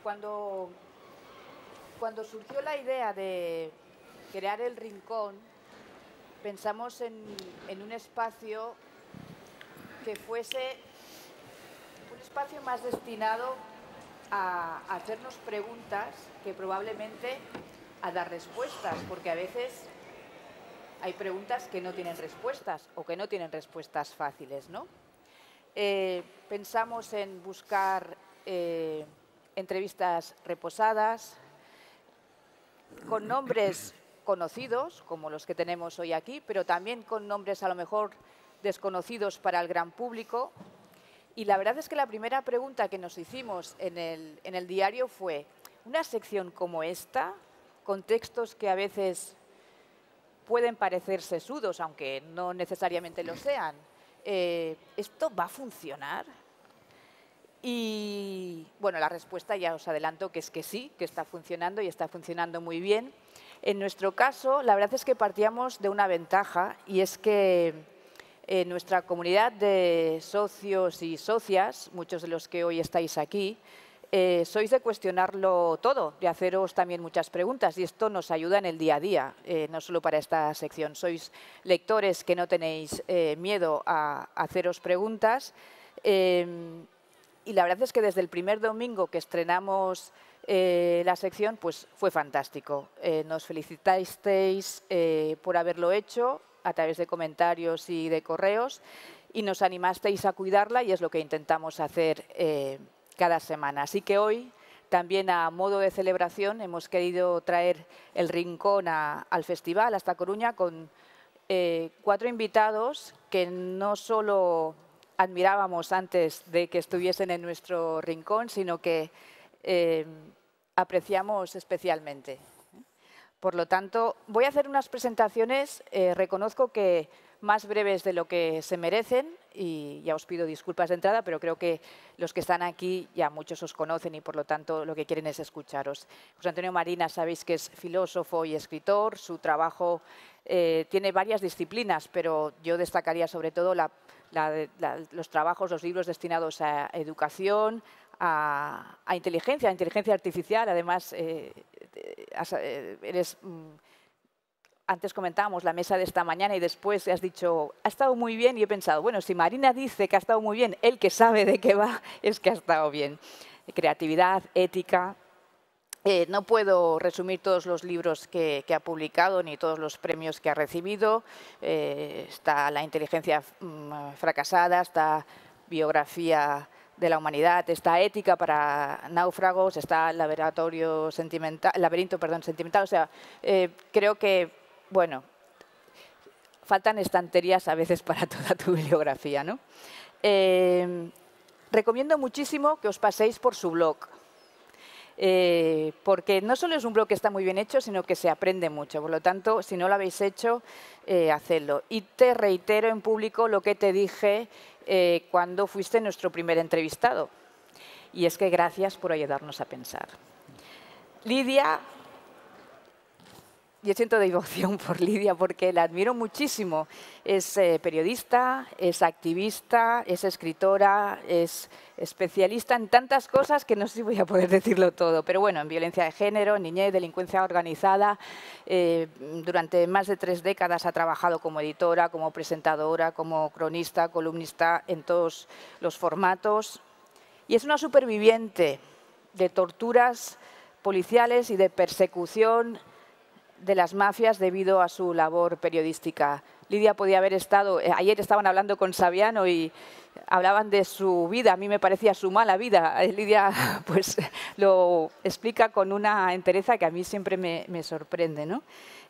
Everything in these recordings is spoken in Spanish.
Cuando surgió la idea de crear el Rincón, pensamos en un espacio que fuese un espacio más destinado a hacernos preguntas que probablemente a dar respuestas, porque a veces hay preguntas que no tienen respuestas o que no tienen respuestas fáciles, ¿no? Pensamos en buscar entrevistas reposadas, con nombres conocidos, como los que tenemos hoy aquí, pero también con nombres a lo mejor desconocidos para el gran público. Y la verdad es que la primera pregunta que nos hicimos en el diario fue: ¿una sección como esta, con textos que a veces pueden parecer sesudos, aunque no necesariamente lo sean, ¿esto va a funcionar? Y bueno, la respuesta ya os adelanto que es que sí, que está funcionando y está funcionando muy bien. En nuestro caso, la verdad es que partíamos de una ventaja, y es que nuestra comunidad de socios y socias, muchos de los que hoy estáis aquí, sois de cuestionarlo todo, de haceros también muchas preguntas, y esto nos ayuda en el día a día, no solo para esta sección. Sois lectores que no tenéis miedo a haceros preguntas. Y la verdad es que desde el primer domingo que estrenamos la sección, pues fue fantástico. Nos felicitasteis por haberlo hecho a través de comentarios y de correos, y nos animasteis a cuidarla, y es lo que intentamos hacer cada semana. Así que hoy, también a modo de celebración, hemos querido traer el Rincón al festival, hasta Coruña, con 4 invitados que no solo admirábamos antes de que estuviesen en nuestro rincón, sino que apreciamos especialmente. Por lo tanto, voy a hacer unas presentaciones, reconozco que más breves de lo que se merecen, y ya os pido disculpas de entrada, pero creo que los que están aquí ya muchos os conocen y por lo tanto lo que quieren es escucharos. José Antonio Marina, sabéis que es filósofo y escritor, su trabajo tiene varias disciplinas, pero yo destacaría sobre todo los trabajos, los libros destinados a educación, a inteligencia artificial. Además, antes comentábamos la mesa de esta mañana y después has dicho, ha estado muy bien, y he pensado, bueno, si Marina dice que ha estado muy bien, él que sabe de qué va, es que ha estado bien. Creatividad, ética. No puedo resumir todos los libros que ha publicado ni todos los premios que ha recibido. Está La inteligencia fracasada, está Biografía de la humanidad, está Ética para náufragos, está Laberinto sentimental. O sea, creo que, bueno, faltan estanterías a veces para toda tu bibliografía, ¿no? Recomiendo muchísimo que os paséis por su blog. Porque no solo es un blog que está muy bien hecho, sino que se aprende mucho. Por lo tanto, si no lo habéis hecho, hacedlo. Y te reitero en público lo que te dije cuando fuiste nuestro primer entrevistado. Y es que gracias por ayudarnos a pensar. Lidia, yo siento devoción por Lidia porque la admiro muchísimo. Es periodista, es activista, es escritora, es especialista en tantas cosas que no sé si voy a poder decirlo todo. Pero bueno, en violencia de género, niñez, delincuencia organizada. Durante más de 3 décadas ha trabajado como editora, como presentadora, como cronista, columnista en todos los formatos. Y es una superviviente de torturas policiales y de persecución de las mafias debido a su labor periodística. Lidia podía haber estado, ayer estaban hablando con Saviano y hablaban de su vida, a mí me parecía su mala vida. Lidia pues lo explica con una entereza que a mí siempre me sorprende, ¿no?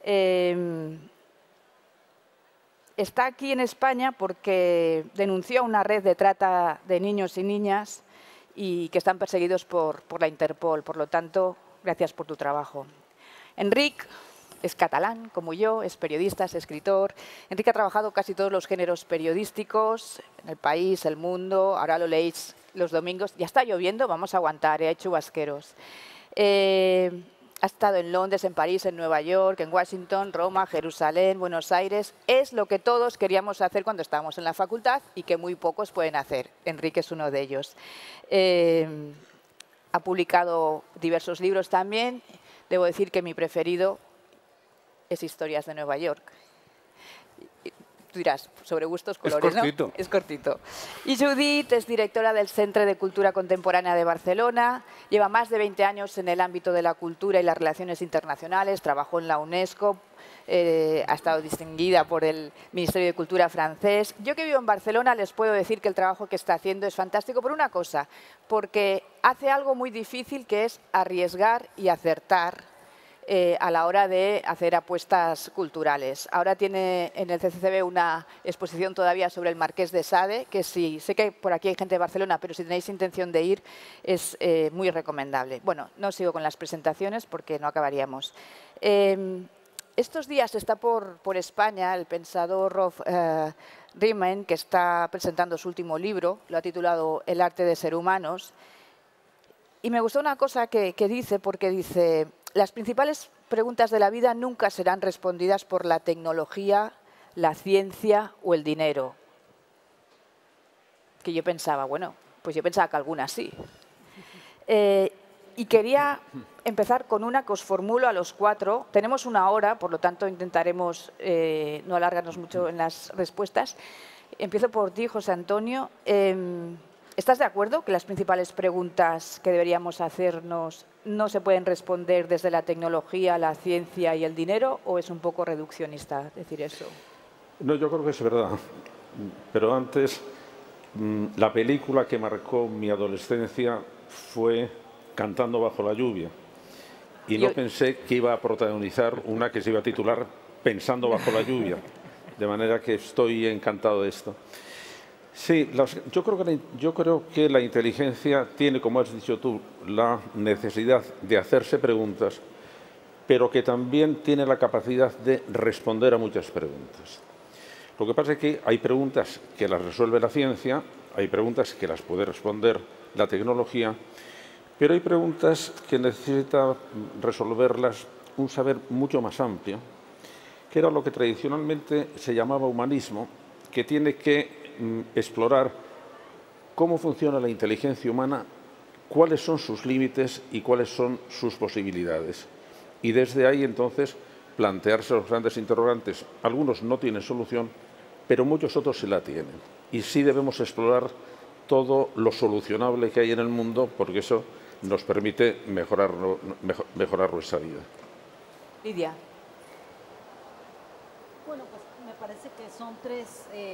Está aquí en España porque denunció una red de trata de niños y niñas y que están perseguidos por la Interpol. Por lo tanto, gracias por tu trabajo. Enric es catalán, como yo, es periodista, es escritor. Enrique ha trabajado casi todos los géneros periodísticos, en El País, El Mundo, ahora lo leéis los domingos. Ya está lloviendo, vamos a aguantar, ha hecho chubasqueros. Ha estado en Londres, en París, en Nueva York, en Washington, Roma, Jerusalén, Buenos Aires. Es lo que todos queríamos hacer cuando estábamos en la facultad y que muy pocos pueden hacer. Enrique es uno de ellos. ha publicado diversos libros también. Debo decir que mi preferido es Historias de Nueva York. Tú dirás, sobre gustos, colores, es cortito. ¿no? Es cortito. Y Judith es directora del Centre de Cultura Contemporánea de Barcelona. Lleva más de 20 años en el ámbito de la cultura y las relaciones internacionales. Trabajó en la UNESCO. Ha estado distinguida por el Ministerio de Cultura francés. Yo que vivo en Barcelona les puedo decir que el trabajo que está haciendo es fantástico por una cosa, porque hace algo muy difícil que es arriesgar y acertar a la hora de hacer apuestas culturales. Ahora tiene en el CCCB una exposición todavía sobre el Marqués de Sade, que sí, sé que por aquí hay gente de Barcelona, pero si tenéis intención de ir es muy recomendable. Bueno, no sigo con las presentaciones porque no acabaríamos. Estos días está por España el pensador Rolf Riemann, que está presentando su último libro, lo ha titulado El arte de ser humanos. Y me gustó una cosa que dice, porque dice, las principales preguntas de la vida nunca serán respondidas por la tecnología, la ciencia o el dinero. Que yo pensaba, bueno, pues yo pensaba que algunas sí. Y quería empezar con una que os formulo a los cuatro. Tenemos una hora, por lo tanto intentaremos no alargarnos mucho en las respuestas. Empiezo por ti, José Antonio. ¿Estás de acuerdo que las principales preguntas que deberíamos hacernos no se pueden responder desde la tecnología, la ciencia y el dinero, o es un poco reduccionista decir eso? No, yo creo que es verdad. Pero antes, la película que marcó mi adolescencia fue Cantando bajo la lluvia. Y no pensé que iba a protagonizar una que se iba a titular Pensando bajo la lluvia. De manera que estoy encantado de esto. Sí, yo creo que la inteligencia tiene, como has dicho tú, la necesidad de hacerse preguntas, pero que también tiene la capacidad de responder a muchas preguntas. Lo que pasa es que hay preguntas que las resuelve la ciencia, hay preguntas que las puede responder la tecnología, pero hay preguntas que necesita resolverlas un saber mucho más amplio, que era lo que tradicionalmente se llamaba humanismo, que tiene que explorar cómo funciona la inteligencia humana, cuáles son sus límites y cuáles son sus posibilidades. Y desde ahí, entonces, plantearse los grandes interrogantes. Algunos no tienen solución, pero muchos otros sí la tienen. Y sí debemos explorar todo lo solucionable que hay en el mundo, porque eso nos permite mejorar nuestra vida. Lidia. Bueno, pues me parece que son tres...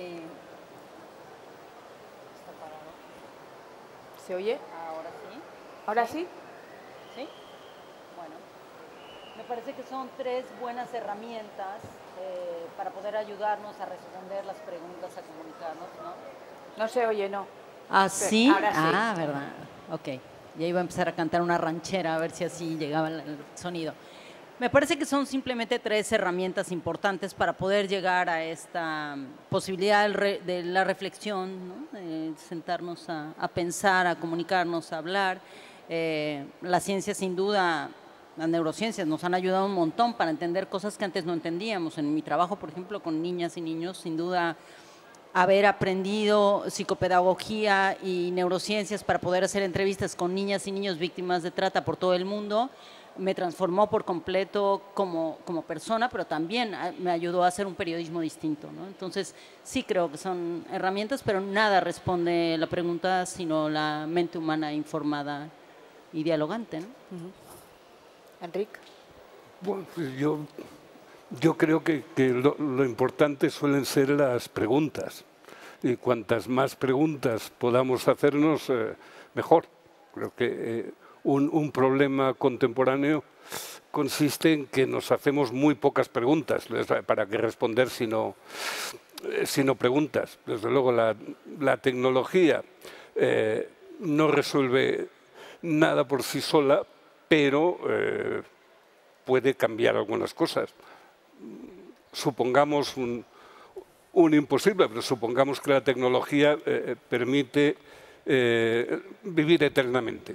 ¿Se oye? Ahora sí. ¿Ahora sí? ¿Sí? Bueno, me parece que son tres buenas herramientas para poder ayudarnos a responder las preguntas, a comunicarnos, ¿no? No se oye, no. ¿Ah, sí? Ahora sí. Ah, verdad. Ok. Ya iba a empezar a cantar una ranchera a ver si así llegaba el sonido. Me parece que son simplemente tres herramientas importantes para poder llegar a esta posibilidad de la reflexión, ¿no? De sentarnos a pensar, a comunicarnos, a hablar. La ciencia, sin duda, las neurociencias nos han ayudado un montón para entender cosas que antes no entendíamos. En mi trabajo, por ejemplo, con niñas y niños, sin duda, haber aprendido psicopedagogía y neurociencias para poder hacer entrevistas con niñas y niños víctimas de trata por todo el mundo, me transformó por completo como persona, pero también me ayudó a hacer un periodismo distinto, ¿no? Entonces, sí creo que son herramientas, pero nada responde la pregunta, sino la mente humana informada y dialogante, ¿no? Enrique. Bueno, pues yo creo que lo importante suelen ser las preguntas. Y cuantas más preguntas podamos hacernos, mejor. Creo que un problema contemporáneo consiste en que nos hacemos muy pocas preguntas. ¿Para qué responder si no preguntas? Desde luego, la tecnología no resuelve nada por sí sola, pero puede cambiar algunas cosas. Supongamos un imposible, pero supongamos que la tecnología permite vivir eternamente.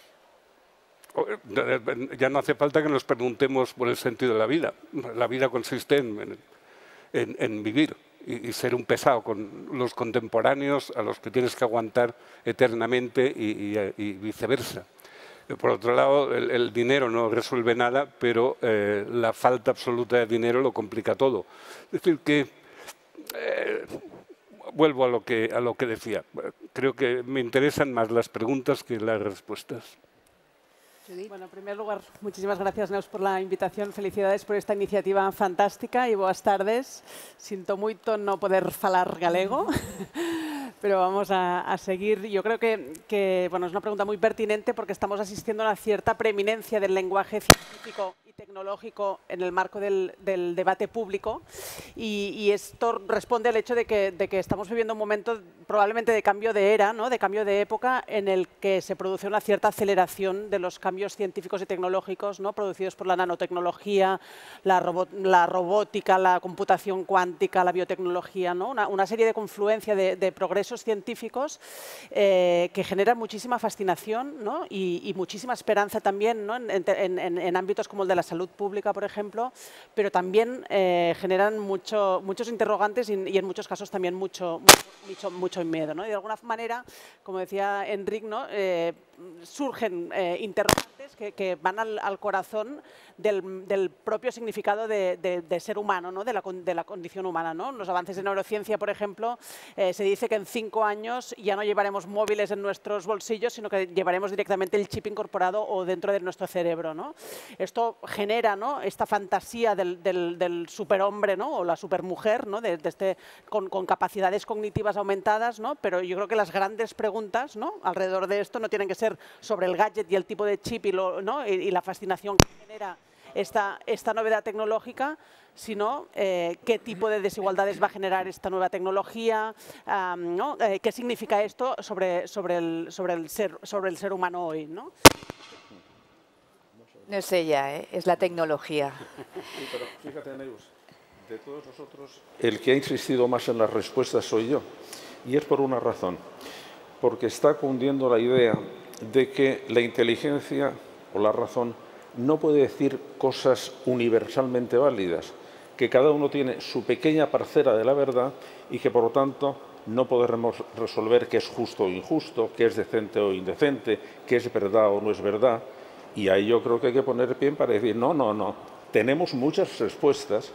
Ya no hace falta que nos preguntemos por el sentido de la vida. La vida consiste en vivir y ser un pesado con los contemporáneos a los que tienes que aguantar eternamente y viceversa. Por otro lado, el dinero no resuelve nada, pero la falta absoluta de dinero lo complica todo. Es decir, que vuelvo a lo que decía. Creo que me interesan más las preguntas que las respuestas. Bueno, en primer lugar, muchísimas gracias, Neus, por la invitación. Felicidades por esta iniciativa fantástica y boas tardes. Sinto moito no poder falar galego, pero vamos a seguir. Yo creo que bueno, es una pregunta muy pertinente porque estamos asistiendo a una cierta preeminencia del lenguaje científico y tecnológico en el marco del debate público y esto responde al hecho de que estamos viviendo un momento probablemente de cambio de era, ¿no? De cambio de época en el que se produce una cierta aceleración de los cambios científicos y tecnológicos, ¿no? Producidos por la nanotecnología, la robótica, la computación cuántica, la biotecnología, ¿no? Una serie de confluencia de progresos científicos que generan muchísima fascinación, ¿no? y muchísima esperanza también, ¿no? en ámbitos como el de la salud pública, por ejemplo, pero también generan muchos interrogantes y en muchos casos también mucho miedo, ¿no? Y de alguna manera, como decía Enric, ¿no? Surgen interrogantes que van al corazón del propio significado de ser humano, ¿no? de la condición humana, ¿no? Los avances de neurociencia, por ejemplo, se dice que en 5 años ya no llevaremos móviles en nuestros bolsillos, sino que llevaremos directamente el chip incorporado o dentro de nuestro cerebro, ¿no? Esto genera, ¿no? esta fantasía del superhombre, ¿no? o la supermujer, ¿no? con capacidades cognitivas aumentadas, ¿no? Pero yo creo que las grandes preguntas, ¿no? alrededor de esto no tienen que ser sobre el gadget y el tipo de chip y la fascinación que genera esta novedad tecnológica, sino qué tipo de desigualdades va a generar esta nueva tecnología, ¿no? Qué significa esto sobre el ser humano hoy, ¿no? No es ella, es la tecnología. Sí, pero fíjate, Neus, de todos nosotros, el que ha insistido más en las respuestas soy yo. Y es por una razón, porque está cundiendo la idea de que la inteligencia o la razón no puede decir cosas universalmente válidas, que cada uno tiene su pequeña parcela de la verdad y que, por lo tanto, no podremos resolver qué es justo o injusto, qué es decente o indecente, qué es verdad o no es verdad. Y ahí yo creo que hay que poner pie para decir, no, tenemos muchas respuestas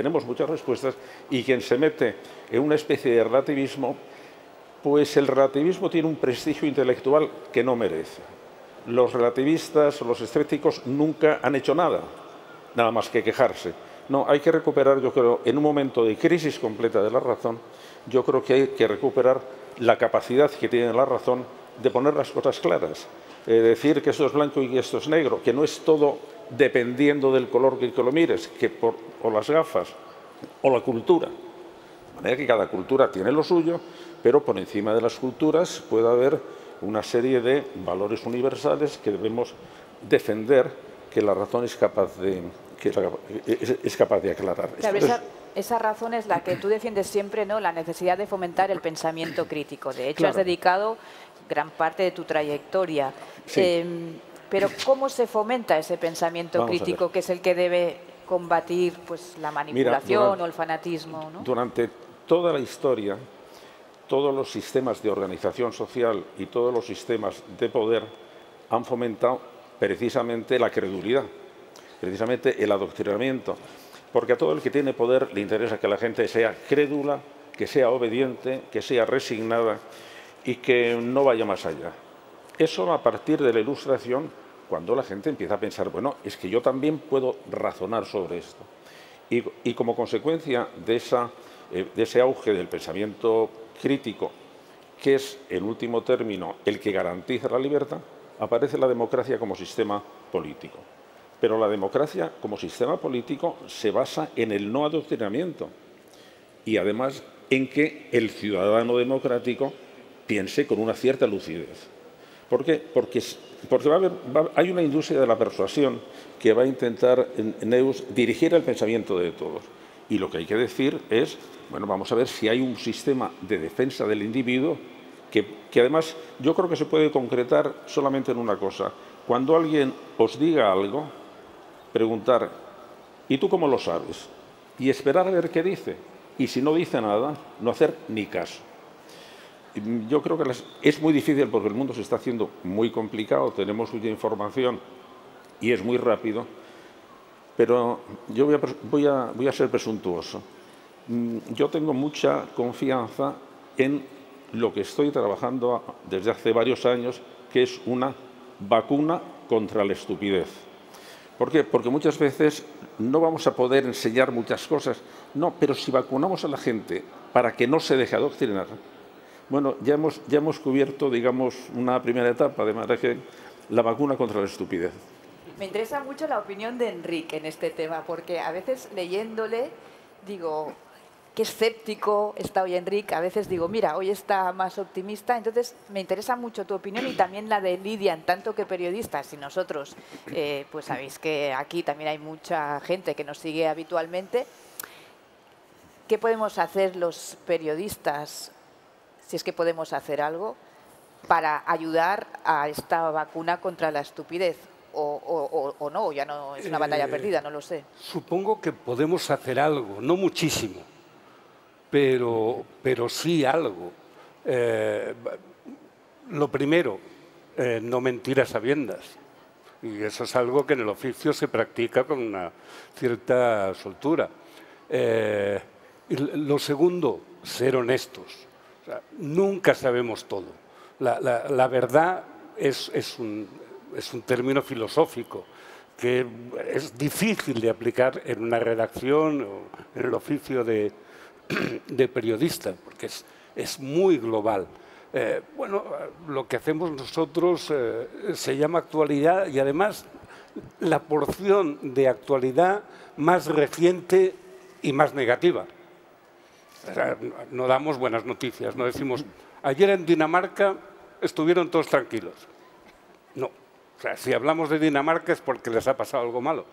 y quien se mete en una especie de relativismo, pues el relativismo tiene un prestigio intelectual que no merece. Los relativistas o los escépticos nunca han hecho nada más que quejarse. No, hay que recuperar, yo creo, en un momento de crisis completa de la razón, yo creo que hay que recuperar la capacidad que tiene la razón de poner las cosas claras. Decir que esto es blanco y que esto es negro, que no es todo dependiendo del color que lo mires, o las gafas, o la cultura. De manera que cada cultura tiene lo suyo, pero por encima de las culturas puede haber una serie de valores universales que debemos defender, que la razón es capaz de aclarar. Claro, esa razón es la que tú defiendes siempre, ¿no? La necesidad de fomentar el pensamiento crítico. De hecho, claro, has dedicado gran parte de tu trayectoria. Sí. Pero ¿cómo se fomenta ese pensamiento crítico que es el que debe combatir pues, la manipulación o el fanatismo, ¿no? Durante toda la historia, todos los sistemas de organización social y todos los sistemas de poder han fomentado precisamente la credulidad, precisamente el adoctrinamiento, porque a todo el que tiene poder le interesa que la gente sea crédula, que sea obediente, que sea resignada y que no vaya más allá. Eso a partir de la Ilustración, cuando la gente empieza a pensar, bueno, es que yo también puedo razonar sobre esto. Y como consecuencia de ese auge del pensamiento crítico, que es, en último término, el que garantiza la libertad, aparece la democracia como sistema político. Pero la democracia como sistema político se basa en el no adoctrinamiento y, además, en que el ciudadano democrático piense con una cierta lucidez. ¿Por qué? Porque hay una industria de la persuasión que va a intentar, Neus, dirigir el pensamiento de todos. Y lo que hay que decir es, bueno, vamos a ver si hay un sistema de defensa del individuo que además yo creo que se puede concretar solamente en una cosa. Cuando alguien os diga algo, preguntar, ¿y tú cómo lo sabes? Y esperar a ver qué dice. Y si no dice nada, no hacer ni caso. Yo creo que es muy difícil porque el mundo se está haciendo muy complicado, tenemos mucha información y es muy rápido, pero yo voy a ser presuntuoso. Yo tengo mucha confianza en lo que estoy trabajando desde hace varios años, que es una vacuna contra la estupidez. ¿Por qué? Porque muchas veces no vamos a poder enseñar muchas cosas, no, pero si vacunamos a la gente para que no se deje adoctrinar, bueno, ya hemos cubierto, digamos, una primera etapa, de manera que la vacuna contra la estupidez. Me interesa mucho la opinión de Enrique en este tema, porque a veces leyéndole digo, qué escéptico está hoy Enrique, a veces digo, mira, hoy está más optimista, entonces me interesa mucho tu opinión y también la de Lidia, en tanto que periodistas, y nosotros, pues sabéis que aquí también hay mucha gente que nos sigue habitualmente. ¿Qué podemos hacer los periodistas, si es que podemos hacer algo, para ayudar a esta vacuna contra la estupidez? O no, ya no es una batalla perdida, no lo sé. Supongo que podemos hacer algo, no muchísimo, pero sí algo. Lo primero, no mentir a sabiendas. Y eso es algo que en el oficio se practica con una cierta soltura. Y lo segundo, ser honestos. O sea, nunca sabemos todo. La verdad es un término filosófico que es difícil de aplicar en una redacción o en el oficio de periodista, porque es muy global. Bueno, lo que hacemos nosotros se llama actualidad y además la porción de actualidad más reciente y más negativa. O sea, no damos buenas noticias, no decimos, ayer en Dinamarca estuvieron todos tranquilos. No, o sea, si hablamos de Dinamarca es porque les ha pasado algo malo.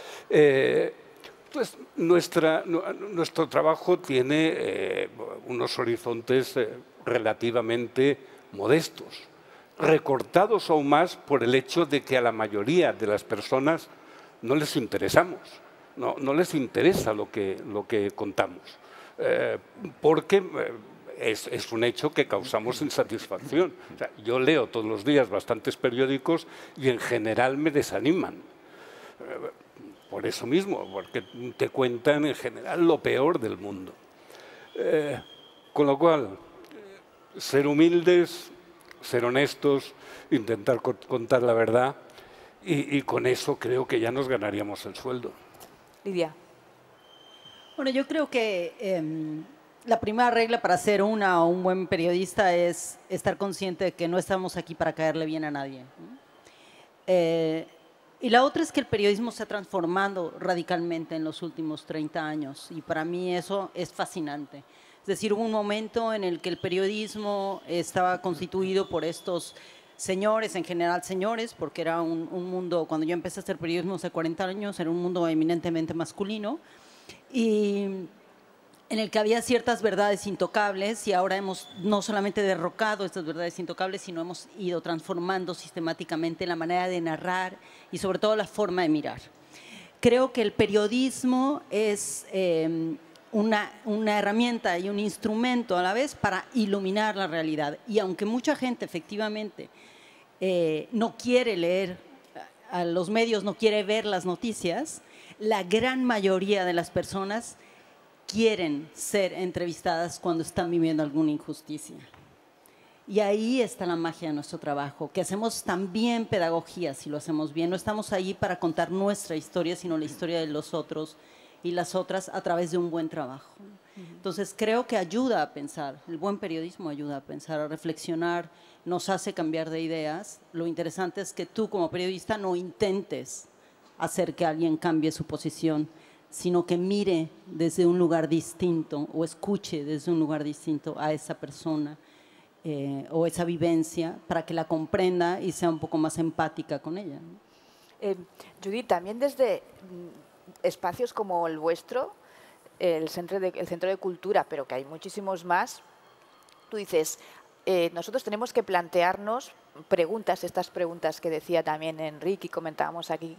Pues nuestro trabajo tiene unos horizontes relativamente modestos, recortados aún más por el hecho de que a la mayoría de las personas no les interesamos, no les interesa lo que contamos, porque es un hecho que causamos insatisfacción. O sea, yo leo todos los días bastantes periódicos y en general me desaniman. Por eso mismo, porque te cuentan en general lo peor del mundo. Con lo cual, ser humildes, ser honestos, intentar contar la verdad y con eso creo que ya nos ganaríamos el sueldo. Lidia. Bueno, yo creo que la primera regla para ser una o un buen periodista es estar consciente de que no estamos aquí para caerle bien a nadie. Y la otra es que el periodismo se ha transformado radicalmente en los últimos 30 años y para mí eso es fascinante. Es decir, hubo un momento en el que el periodismo estaba constituido por estos señores, en general señores, porque era un mundo, cuando yo empecé a hacer periodismo hace 40 años, era un mundo eminentemente masculino y en el que había ciertas verdades intocables y ahora hemos no solamente derrocado estas verdades intocables, sino hemos ido transformando sistemáticamente la manera de narrar y sobre todo la forma de mirar. Creo que el periodismo es una herramienta y un instrumento a la vez para iluminar la realidad. Y aunque mucha gente efectivamente no quiere leer a los medios, no quiere ver las noticias, la gran mayoría de las personas quieren ser entrevistadas cuando están viviendo alguna injusticia. Y ahí está la magia de nuestro trabajo, que hacemos también pedagogía si lo hacemos bien. No estamos ahí para contar nuestra historia, sino la historia de los otros y las otras a través de un buen trabajo. Entonces creo que ayuda a pensar, el buen periodismo ayuda a pensar, a reflexionar, nos hace cambiar de ideas. Lo interesante es que tú como periodista no intentes hacer que alguien cambie su posición, sino que mire desde un lugar distinto o escuche desde un lugar distinto a esa persona o esa vivencia para que la comprenda y sea un poco más empática con ella. Judith, también desde espacios como el vuestro, el Centro de Cultura, pero que hay muchísimos más, tú dices, nosotros tenemos que plantearnos preguntas, estas preguntas que decía también Enrique y comentábamos aquí.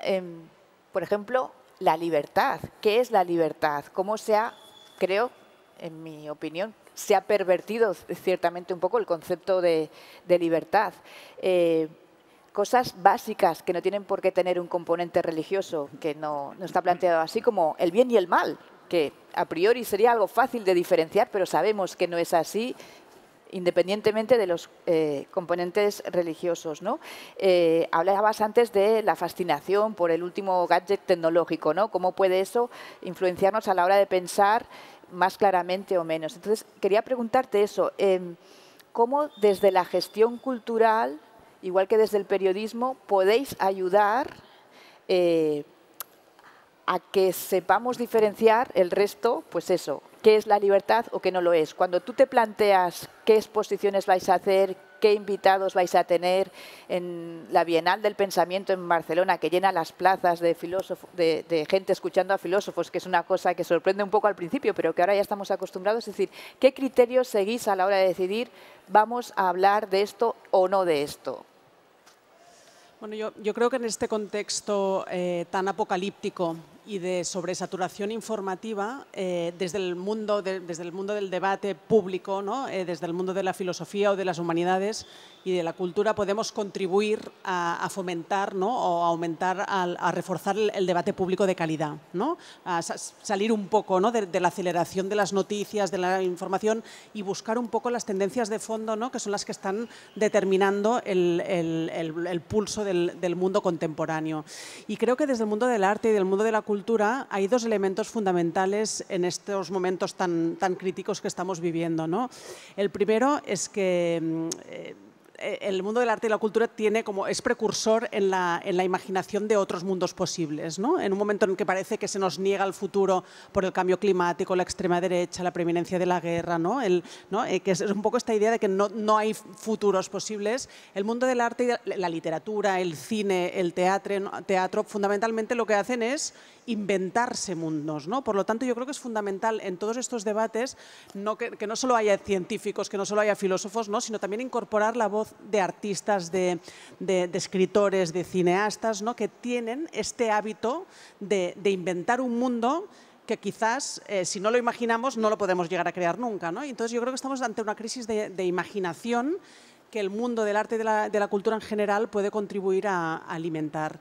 Por ejemplo, la libertad. ¿Qué es la libertad? ¿Cómo se ha, creo, en mi opinión, se ha pervertido ciertamente un poco el concepto de libertad. Cosas básicas que no tienen por qué tener un componente religioso, que no está planteado así, como el bien y el mal, que a priori sería algo fácil de diferenciar, pero sabemos que no es así, independientemente de los componentes religiosos, ¿no? Hablabas antes de la fascinación por el último gadget tecnológico, ¿no? ¿Cómo puede eso influenciarnos a la hora de pensar más claramente o menos? Entonces, quería preguntarte eso, ¿cómo desde la gestión cultural, igual que desde el periodismo, podéis ayudar a que sepamos diferenciar el resto, pues eso, qué es la libertad o qué no lo es? Cuando tú te planteas qué exposiciones vais a hacer, qué invitados vais a tener en la Bienal del Pensamiento en Barcelona, que llena las plazas de gente escuchando a filósofos, que es una cosa que sorprende un poco al principio, pero que ahora ya estamos acostumbrados. Es decir, ¿qué criterios seguís a la hora de decidir vamos a hablar de esto o no de esto? Bueno, yo creo que en este contexto tan apocalíptico y de sobresaturación informativa, desde el mundo del debate público, ¿no? Desde el mundo de la filosofía o de las humanidades y de la cultura, podemos contribuir a fomentar, ¿no? O a aumentar, a reforzar el debate público de calidad, ¿no? A salir un poco, ¿no? de la aceleración de las noticias, de la información, y buscar un poco las tendencias de fondo, ¿no? Que son las que están determinando el pulso del mundo contemporáneo. Y creo que desde el mundo del arte y del mundo de la cultura hay dos elementos fundamentales en estos momentos tan críticos que estamos viviendo, ¿no? El primero es que el mundo del arte y la cultura es precursor en la imaginación de otros mundos posibles, ¿no? En un momento en que parece que se nos niega el futuro por el cambio climático, la extrema derecha, la preeminencia de la guerra, ¿no? Que es un poco esta idea de que no hay futuros posibles. El mundo del arte, la literatura, el cine, el teatro, fundamentalmente lo que hacen es inventarse mundos, ¿no? Por lo tanto, yo creo que es fundamental en todos estos debates que no solo haya científicos, que no solo haya filósofos, ¿no? Sino también incorporar la voz de artistas, de escritores, de cineastas, ¿no? Que tienen este hábito de inventar un mundo que quizás, si no lo imaginamos, no lo podemos llegar a crear nunca, ¿no? Entonces, yo creo que estamos ante una crisis de imaginación que el mundo del arte y de la cultura en general puede contribuir a alimentar.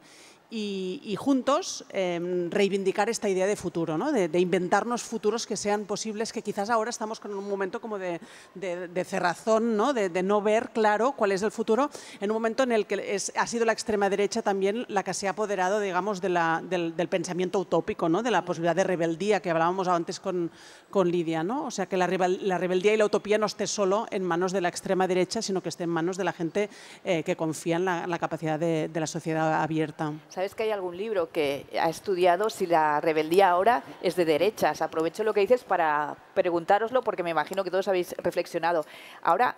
Y juntos reivindicar esta idea de futuro, ¿no? De inventarnos futuros que sean posibles, que quizás ahora estamos con un momento como de cerrazón, ¿no? De no ver claro cuál es el futuro, en un momento en el que ha sido la extrema derecha también la que se ha apoderado, digamos, del pensamiento utópico, ¿no? De la posibilidad de rebeldía que hablábamos antes con Lidia, ¿no? O sea, que la rebeldía y la utopía no esté solo en manos de la extrema derecha, sino que esté en manos de la gente que confía en la capacidad de la sociedad abierta. ¿Sabes que hay algún libro que ha estudiado si la rebeldía ahora es de derechas? Aprovecho lo que dices para preguntároslo, porque me imagino que todos habéis reflexionado. Ahora,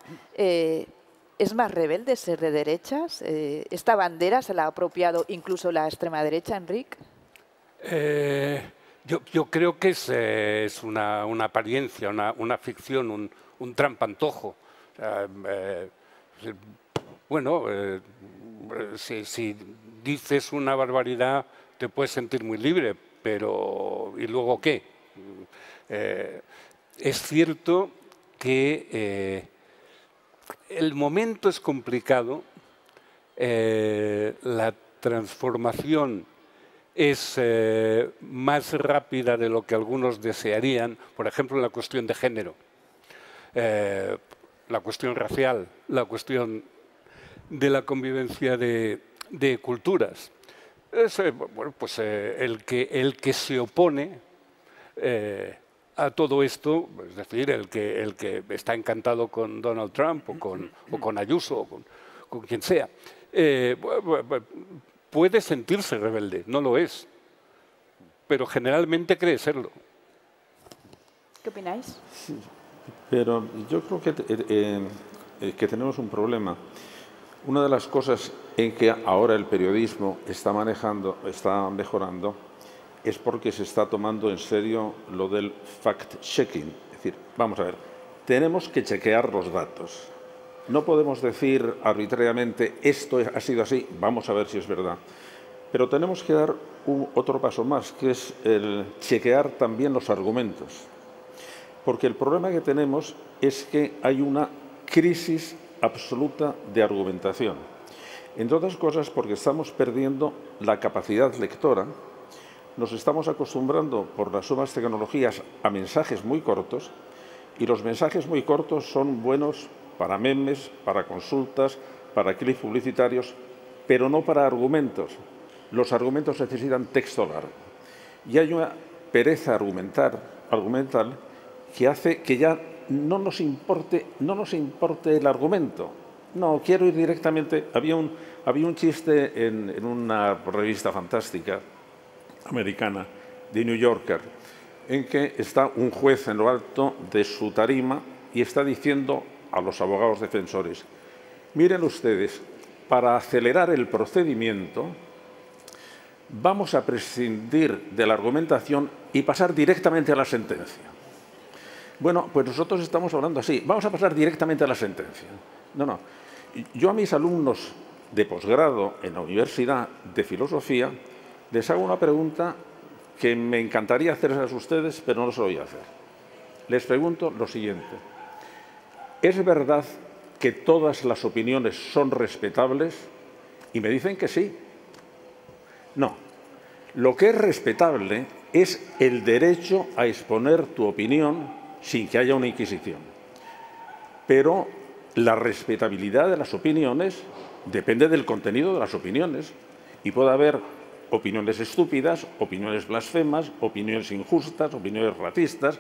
¿es más rebelde ser de derechas? ¿Esta bandera se la ha apropiado incluso la extrema derecha, Enric? Yo creo que es una apariencia, una ficción, un trampantojo. Bueno, si dices una barbaridad te puedes sentir muy libre, pero ¿y luego qué? Es cierto que el momento es complicado, la transformación es más rápida de lo que algunos desearían, por ejemplo, en la cuestión de género, la cuestión racial, la cuestión de la convivencia de culturas. Bueno, pues el que se opone a todo esto, es decir, el que está encantado con Donald Trump o con Ayuso o con quien sea, puede sentirse rebelde, no lo es, pero generalmente cree serlo. ¿Qué opináis? Sí, pero yo creo que tenemos un problema. Una de las cosas en que ahora el periodismo está mejorando, es porque se está tomando en serio lo del fact-checking. Es decir, vamos a ver, tenemos que chequear los datos. No podemos decir arbitrariamente esto ha sido así, vamos a ver si es verdad. Pero tenemos que dar otro paso más, que es el chequear también los argumentos. Porque el problema que tenemos es que hay una crisis absoluta de argumentación. Entre otras cosas porque estamos perdiendo la capacidad lectora, nos estamos acostumbrando por las nuevas tecnologías a mensajes muy cortos, y los mensajes muy cortos son buenos para memes, para consultas, para clics publicitarios, pero no para argumentos. Los argumentos necesitan texto largo. Y hay una pereza argumental que hace que ya no nos importe el argumento. No, quiero ir directamente. Había un chiste en una revista fantástica americana, The New Yorker, en que está un juez en lo alto de su tarima y está diciendo a los abogados defensores: miren ustedes, para acelerar el procedimiento vamos a prescindir de la argumentación y pasar directamente a la sentencia. Bueno, pues nosotros estamos hablando así, vamos a pasar directamente a la sentencia. No. Yo a mis alumnos de posgrado en la Universidad de Filosofía les hago una pregunta que me encantaría hacerles a ustedes, pero no se lo voy a hacer. Les pregunto lo siguiente: ¿es verdad que todas las opiniones son respetables? Y me dicen que sí. No. Lo que es respetable es el derecho a exponer tu opinión sin que haya una inquisición. Pero la respetabilidad de las opiniones depende del contenido de las opiniones. Y puede haber opiniones estúpidas, opiniones blasfemas, opiniones injustas, opiniones racistas,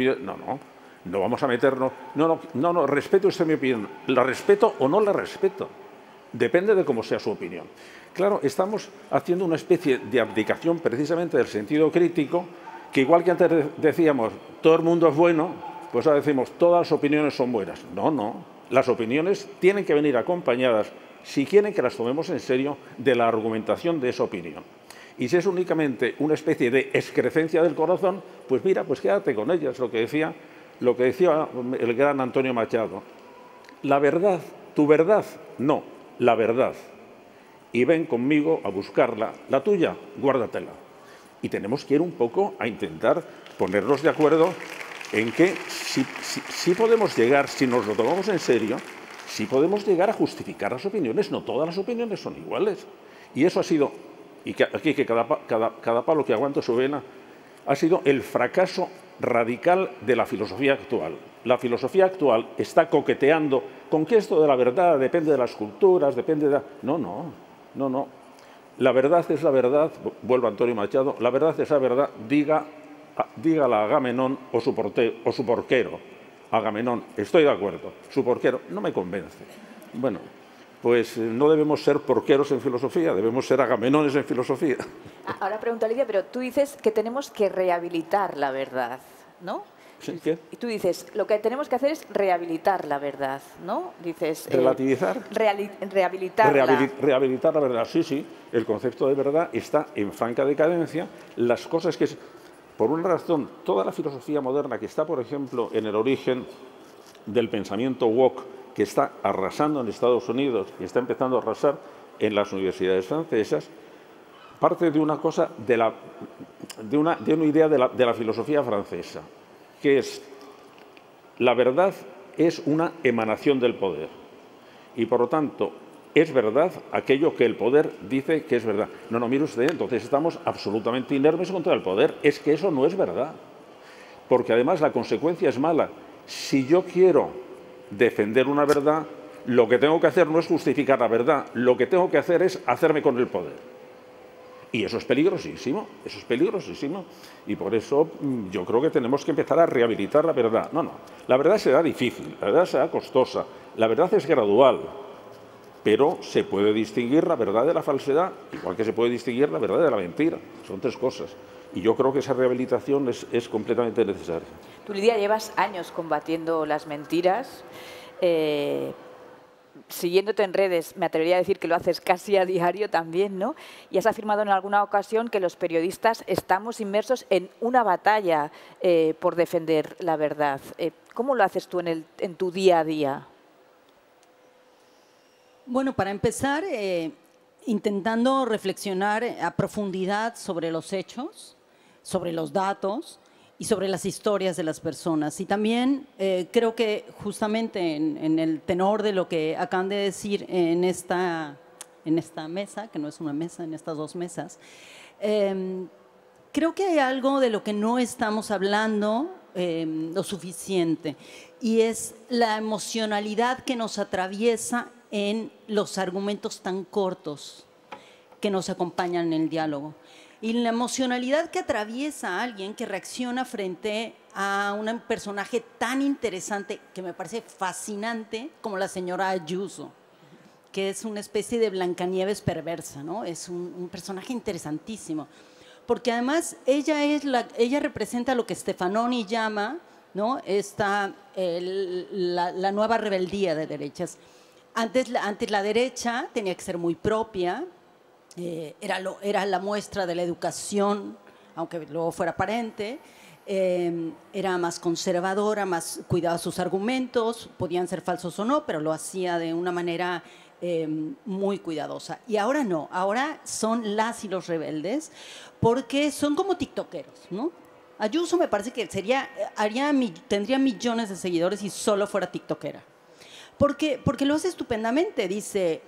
no vamos a meternos. No, respete usted mi opinión. ¿La respeto o no la respeto? Depende de cómo sea su opinión. Claro, estamos haciendo una especie de abdicación precisamente del sentido crítico, que igual que antes decíamos todo el mundo es bueno, pues ahora decimos todas las opiniones son buenas. No. Las opiniones tienen que venir acompañadas, si quieren que las tomemos en serio, de la argumentación de esa opinión. Y si es únicamente una especie de excrecencia del corazón, pues mira, pues quédate con ellas, lo que decía el gran Antonio Machado. La verdad, tu verdad, no, la verdad. Y ven conmigo a buscarla, la tuya, guárdatela. Y tenemos que ir un poco a intentar ponernos de acuerdo en que si podemos llegar, si nos lo tomamos en serio, si podemos llegar a justificar las opiniones. No todas las opiniones son iguales. Y eso ha sido, y que aquí que cada palo que aguanto su vena, ha sido el fracaso radical de la filosofía actual. La filosofía actual está coqueteando con que esto de la verdad depende de las culturas, depende de... No. La verdad es la verdad, vuelvo a Antonio Machado, la verdad es la verdad, dígala a Agamenón o su porquero. Agamenón, estoy de acuerdo, su porquero no me convence. Bueno, pues no debemos ser porqueros en filosofía, debemos ser agamenones en filosofía. Ahora pregunta Lidia, pero tú dices que tenemos que rehabilitar la verdad, ¿no? ¿Sí? ¿Qué? Y tú dices, lo que tenemos que hacer es rehabilitar la verdad, ¿no? Dices... ¿Relativizar? Rehabilitarla. Rehabilitar la verdad, sí. El concepto de verdad está en franca decadencia. Las cosas que... Por una razón, toda la filosofía moderna que está, por ejemplo, en el origen del pensamiento woke, que está arrasando en Estados Unidos y está empezando a arrasar en las universidades francesas, parte de una cosa, de una idea de la filosofía francesa, que es: la verdad es una emanación del poder y, por lo tanto, es verdad aquello que el poder dice que es verdad. No, mire usted, entonces estamos absolutamente inermes contra el poder. Es que eso no es verdad, porque además la consecuencia es mala. Si yo quiero defender una verdad, lo que tengo que hacer no es justificar la verdad, lo que tengo que hacer es hacerme con el poder. Y eso es peligrosísimo, Y por eso yo creo que tenemos que empezar a rehabilitar la verdad. No, la verdad será difícil, la verdad será costosa, la verdad es gradual, pero se puede distinguir la verdad de la falsedad, igual que se puede distinguir la verdad de la mentira. Son tres cosas. Y yo creo que esa rehabilitación es completamente necesaria. Tú, Lidia, llevas años combatiendo las mentiras. Siguiéndote en redes, me atrevería a decir que lo haces casi a diario también, ¿no? Y has afirmado en alguna ocasión que los periodistas estamos inmersos en una batalla por defender la verdad. ¿Cómo lo haces tú en tu día a día? Bueno, para empezar, intentando reflexionar a profundidad sobre los hechos, sobre los datos, y sobre las historias de las personas. Y también creo que justamente en el tenor de lo que acaban de decir en esta mesa, que no es una mesa, en estas dos mesas, creo que hay algo de lo que no estamos hablando lo suficiente, y es la emocionalidad que nos atraviesa en los argumentos tan cortos que nos acompañan en el diálogo. Y la emocionalidad que atraviesa a alguien que reacciona frente a un personaje tan interesante, que me parece fascinante, como la señora Ayuso, que es una especie de Blancanieves perversa, ¿no? Es un personaje interesantísimo, porque además ella representa lo que Stefanoni llama, ¿no? La nueva rebeldía de derechas. Antes la derecha tenía que ser muy propia, era la muestra de la educación, aunque luego fuera aparente, era más conservadora, más cuidaba sus argumentos, podían ser falsos o no, pero lo hacía de una manera muy cuidadosa. Y ahora no, ahora son las y los rebeldes, porque son como tiktokeros, ¿no? Ayuso me parece que tendría millones de seguidores si solo fuera tiktokera. Porque lo hace estupendamente, dice,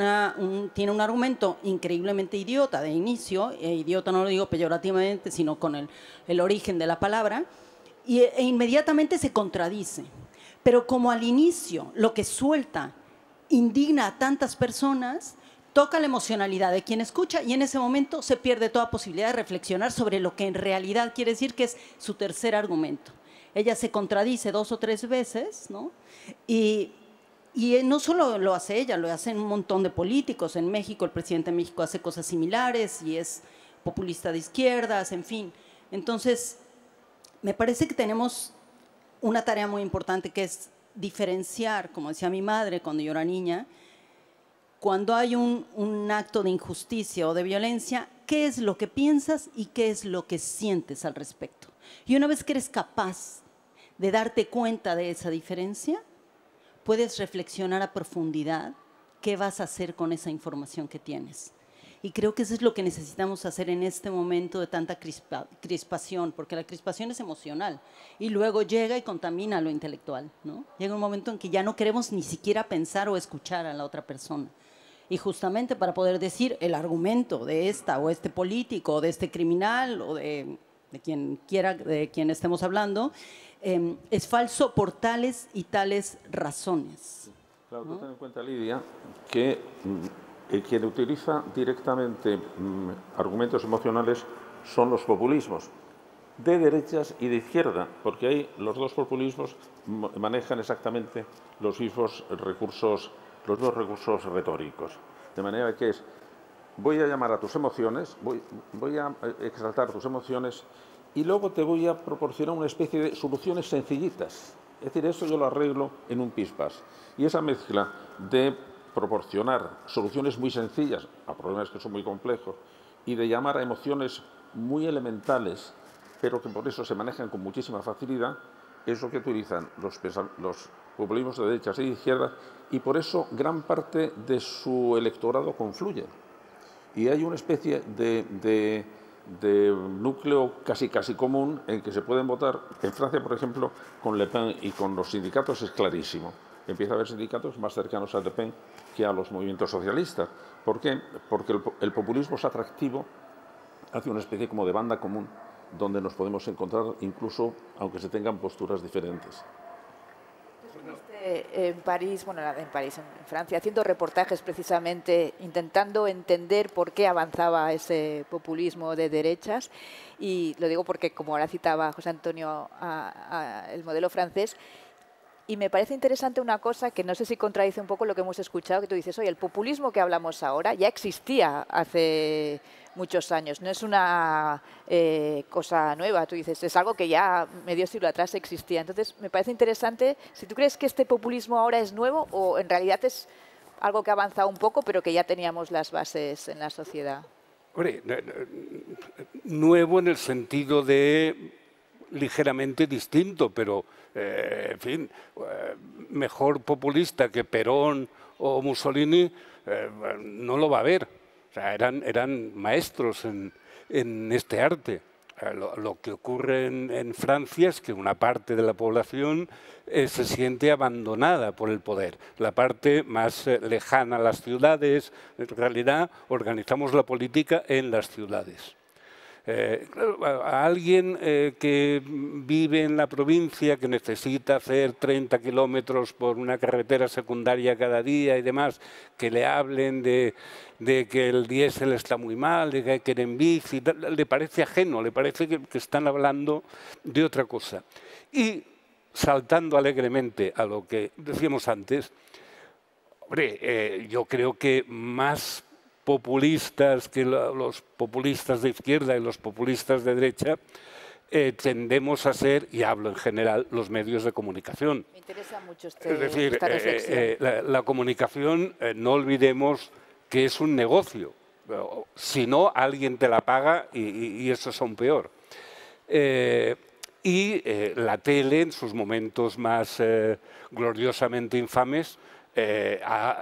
tiene un argumento increíblemente idiota de inicio, idiota no lo digo peyorativamente, sino con el origen de la palabra, e inmediatamente se contradice. Pero como al inicio lo que suelta indigna a tantas personas, toca la emocionalidad de quien escucha, y en ese momento se pierde toda posibilidad de reflexionar sobre lo que en realidad quiere decir, que es su tercer argumento. Ella se contradice 2 o 3 veces, ¿no? Y no solo lo hace ella, lo hacen un montón de políticos. En México, el presidente de México hace cosas similares y es populista de izquierdas, en fin. Entonces, me parece que tenemos una tarea muy importante, que es diferenciar, como decía mi madre cuando yo era niña, cuando hay un acto de injusticia o de violencia, qué es lo que piensas y qué es lo que sientes al respecto. Y una vez que eres capaz de darte cuenta de esa diferencia, puedes reflexionar a profundidad qué vas a hacer con esa información que tienes. Y creo que eso es lo que necesitamos hacer en este momento de tanta crispación, porque la crispación es emocional y luego llega y contamina lo intelectual, ¿no? Llega un momento en que ya no queremos ni siquiera pensar o escuchar a la otra persona. Y justamente para poder decir el argumento de esta o este político o de este criminal o de quien quiera, de quien estemos hablando, es falso por tales y tales razones. Claro, tú ten en cuenta, Lidia, que quien utiliza directamente argumentos emocionales son los populismos, de derechas y de izquierda, porque ahí los dos populismos manejan exactamente los mismos recursos retóricos. De manera que voy a llamar a tus emociones, voy a exaltar tus emociones y luego te voy a proporcionar una especie de soluciones sencillitas. Es decir, eso yo lo arreglo en un pispás. Y esa mezcla de proporcionar soluciones muy sencillas a problemas que son muy complejos y de llamar a emociones muy elementales, pero que por eso se manejan con muchísima facilidad, es lo que utilizan los populismos de derechas y de izquierdas, y por eso gran parte de su electorado confluye. Y hay una especie de núcleo casi común en que se pueden votar. En Francia, por ejemplo, con Le Pen y con los sindicatos es clarísimo. Empieza a haber sindicatos más cercanos a Le Pen que a los movimientos socialistas. ¿Por qué? Porque el populismo es atractivo, hace una especie como de banda común donde nos podemos encontrar incluso aunque se tengan posturas diferentes. En París, en Francia, haciendo reportajes precisamente, intentando entender por qué avanzaba ese populismo de derechas. Y lo digo porque, como ahora citaba José Antonio el modelo francés, y me parece interesante una cosa que no sé si contradice un poco lo que hemos escuchado, que tú dices, oye, el populismo que hablamos ahora ya existía hace muchos años, no es una cosa nueva, tú dices, es algo que ya medio siglo atrás existía. Entonces, me parece interesante si tú crees que este populismo ahora es nuevo o en realidad es algo que ha avanzado un poco, pero que ya teníamos las bases en la sociedad. Hombre, nuevo en el sentido de ligeramente distinto, pero, en fin, mejor populista que Perón o Mussolini no lo va a haber. O sea, eran maestros en este arte. Lo que ocurre en Francia es que una parte de la población se siente abandonada por el poder. La parte más lejana a las ciudades, en realidad organizamos la política en las ciudades. A alguien que vive en la provincia, que necesita hacer 30 kilómetros por una carretera secundaria cada día y demás, que le hablen de que el diésel está muy mal, de que hay que ir en bici, le parece ajeno, le parece que están hablando de otra cosa. Y saltando alegremente a lo que decíamos antes, hombre, yo creo que más populistas que los populistas de izquierda y los populistas de derecha, tendemos a ser, y hablo en general, los medios de comunicación. Me interesa mucho esta reflexión. La comunicación, no olvidemos que es un negocio. Si no, alguien te la paga y eso es aún peor. La tele, en sus momentos más gloriosamente infames, ha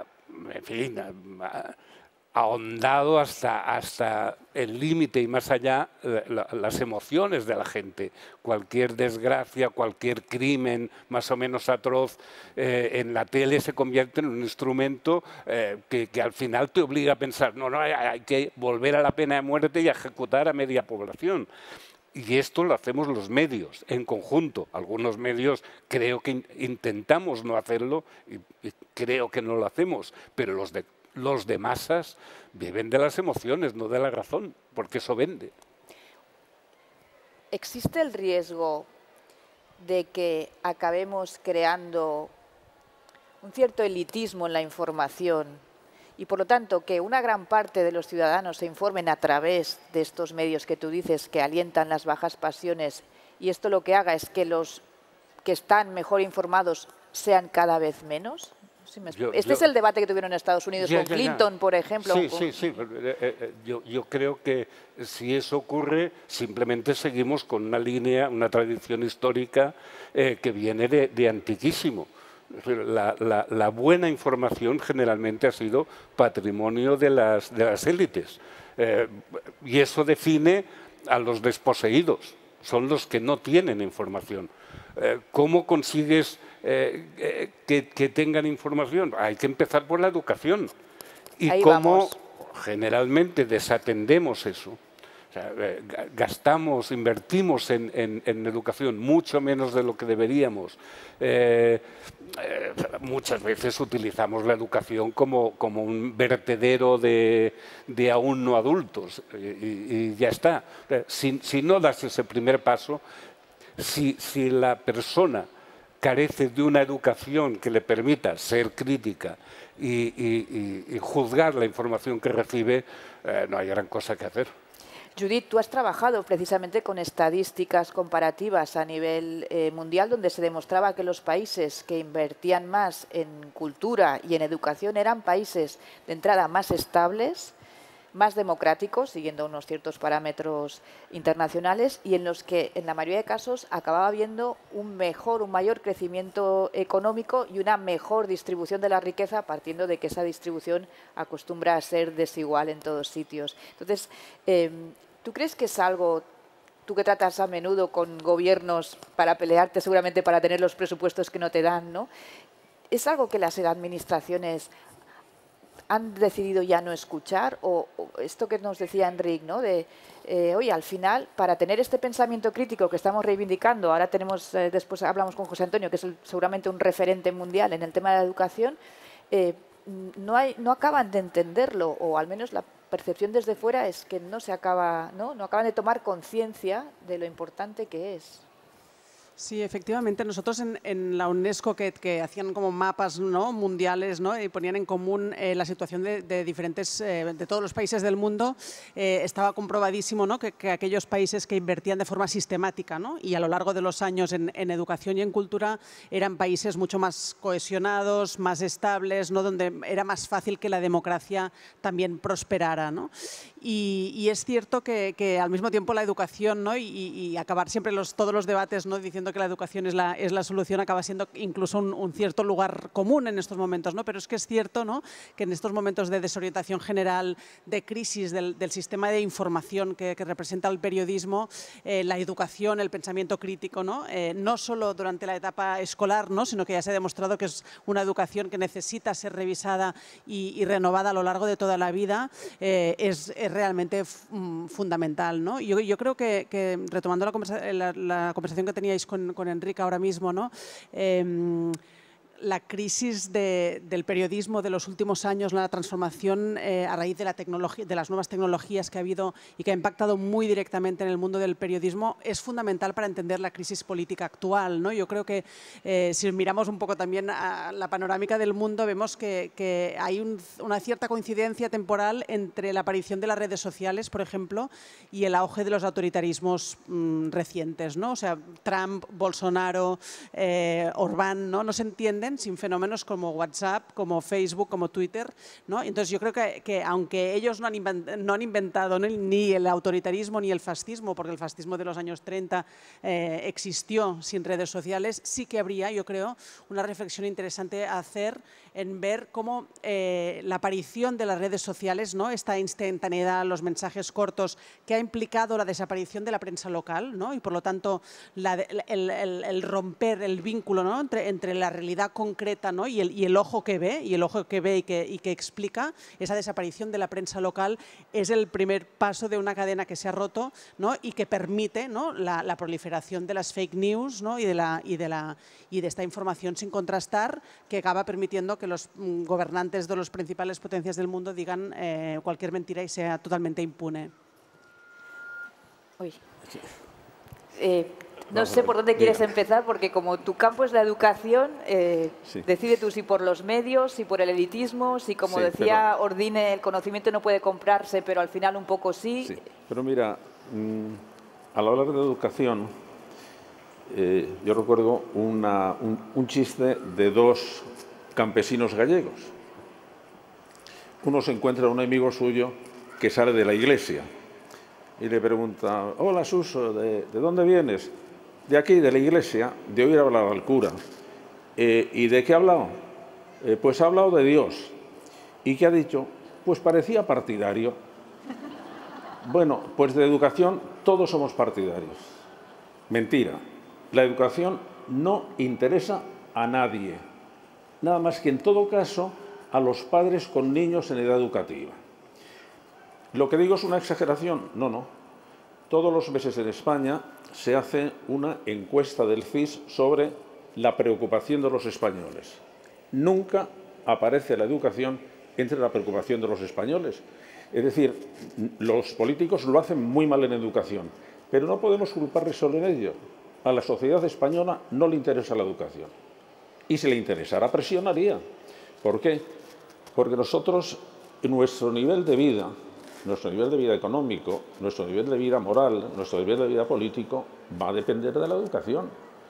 ahondado hasta el límite y más allá las emociones de la gente. Cualquier desgracia, cualquier crimen más o menos atroz en la tele se convierte en un instrumento que al final te obliga a pensar, no, hay que volver a la pena de muerte y ejecutar a media población. Y esto lo hacemos los medios en conjunto. Algunos medios creo que intentamos no hacerlo y creo que no lo hacemos, pero los de masas viven de las emociones, no de la razón, porque eso vende. ¿Existe el riesgo de que acabemos creando un cierto elitismo en la información y, por lo tanto, que una gran parte de los ciudadanos se informen a través de estos medios que tú dices que alientan las bajas pasiones, y esto lo que haga es que los que están mejor informados sean cada vez menos? Este es el debate que tuvieron en Estados Unidos con Clinton, por ejemplo. Sí. Yo creo que si eso ocurre, simplemente seguimos con una línea, una tradición histórica que viene de antiquísimo. La buena información generalmente ha sido patrimonio de las élites. Y eso define a los desposeídos. Son los que no tienen información. ¿Cómo consigues que tengan información? Hay que empezar por la educación. Y ahí cómo vamos. Generalmente desatendemos eso. O sea, invertimos en educación mucho menos de lo que deberíamos. Muchas veces utilizamos la educación como un vertedero de aún no adultos y ya está. Si no das ese primer paso, si la persona carece de una educación que le permita ser crítica y juzgar la información que recibe, no hay gran cosa que hacer. Judith, tú has trabajado precisamente con estadísticas comparativas a nivel mundial, donde se demostraba que los países que invertían más en cultura y en educación eran países de entrada más estables, más democráticos, siguiendo unos ciertos parámetros internacionales, y en los que en la mayoría de casos acababa habiendo un mayor crecimiento económico y una mejor distribución de la riqueza, partiendo de que esa distribución acostumbra a ser desigual en todos sitios. Entonces, ¿tú crees que es algo, tú que tratas a menudo con gobiernos para pelearte seguramente para tener los presupuestos que no te dan, ¿no? ¿Es algo que las administraciones han decidido ya no escuchar? O esto que nos decía Enric, ¿no? Oye, al final, para tener este pensamiento crítico que estamos reivindicando, ahora tenemos, después hablamos con José Antonio, que es seguramente un referente mundial en el tema de la educación, no acaban de entenderlo, o al menos la percepción desde fuera es que no acaban de tomar conciencia de lo importante que es. Sí, efectivamente. Nosotros en la UNESCO que hacían como mapas, ¿no?, mundiales, ¿no?, y ponían en común la situación de todos los países del mundo, estaba comprobadísimo, ¿no?, que aquellos países que invertían de forma sistemática, ¿no?, y a lo largo de los años en educación y en cultura eran países mucho más cohesionados, más estables, ¿no?, donde era más fácil que la democracia también prosperara, ¿no? Y es cierto que al mismo tiempo la educación, ¿no? y acabar siempre todos los debates, ¿no? diciendo que la educación es la solución, acaba siendo incluso un cierto lugar común en estos momentos, ¿no? Pero es que es cierto, ¿no? que en estos momentos de desorientación general, de crisis del sistema de información que representa el periodismo, la educación, el pensamiento crítico, no solo durante la etapa escolar, sino que ya se ha demostrado que es una educación que necesita ser revisada y renovada a lo largo de toda la vida, es realmente fundamental, ¿no? Yo creo que retomando la conversación que teníais con Enrique ahora mismo, ¿no? La crisis del periodismo de los últimos años, la transformación a raíz de la tecnología, de las nuevas tecnologías que ha habido y que ha impactado muy directamente en el mundo del periodismo, es fundamental para entender la crisis política actual, ¿no? Yo creo que si miramos un poco también a la panorámica del mundo, vemos que hay una cierta coincidencia temporal entre la aparición de las redes sociales, por ejemplo, y el auge de los autoritarismos recientes, ¿no? O sea, Trump, Bolsonaro, Orbán, ¿no? No se entienden sin fenómenos como WhatsApp, como Facebook, como Twitter, ¿no? Entonces yo creo que aunque ellos no han inventado ni el autoritarismo ni el fascismo, porque el fascismo de los años 30 existió sin redes sociales, sí que habría, yo creo, una reflexión interesante a hacer en ver cómo la aparición de las redes sociales, ¿no? Esta instantaneidad, los mensajes cortos, que ha implicado la desaparición de la prensa local, ¿no? Y por lo tanto el romper el vínculo, ¿no? entre la realidad concreta, ¿no? y el ojo que ve, y que explica esa desaparición de la prensa local, es el primer paso de una cadena que se ha roto, ¿no? Y que permite, ¿no? la proliferación de las fake news, ¿no? y de esta información sin contrastar, que acaba permitiendo que los gobernantes de las principales potencias del mundo digan cualquier mentira y sea totalmente impune. Uy. No sé por dónde quieres empezar, porque como tu campo es la educación, sí. Decide tú si por los medios, si por el elitismo, si como decía Ordine, el conocimiento no puede comprarse, pero al final un poco sí. Sí, pero mira, al hablar de educación, yo recuerdo un chiste de dos campesinos gallegos. Uno se encuentra a un amigo suyo que sale de la iglesia y le pregunta: hola Suso, ¿de dónde vienes? De aquí, de la iglesia, de oír hablar al cura. ¿Y de qué ha hablado? Pues ha hablado de Dios. ¿Y qué ha dicho? Pues parecía partidario. Bueno, pues de educación todos somos partidarios. Mentira. La educación no interesa a nadie. Nada más que en todo caso a los padres con niños en edad educativa. ¿Lo que digo es una exageración? No, no. Todos los meses en España se hace una encuesta del CIS sobre la preocupación de los españoles. Nunca aparece la educación entre la preocupación de los españoles. Es decir, los políticos lo hacen muy mal en educación, pero no podemos culparles solo en ello. A la sociedad española no le interesa la educación. Y si le interesara, presionaría. ¿Por qué? Porque nosotros, nuestro nivel de vida económico, nuestro nivel de vida moral, nuestro nivel de vida político, va a depender de la educación.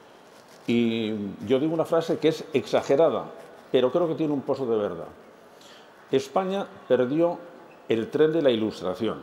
Y yo digo una frase que es exagerada, pero creo que tiene un pozo de verdad. España perdió el tren de la Ilustración.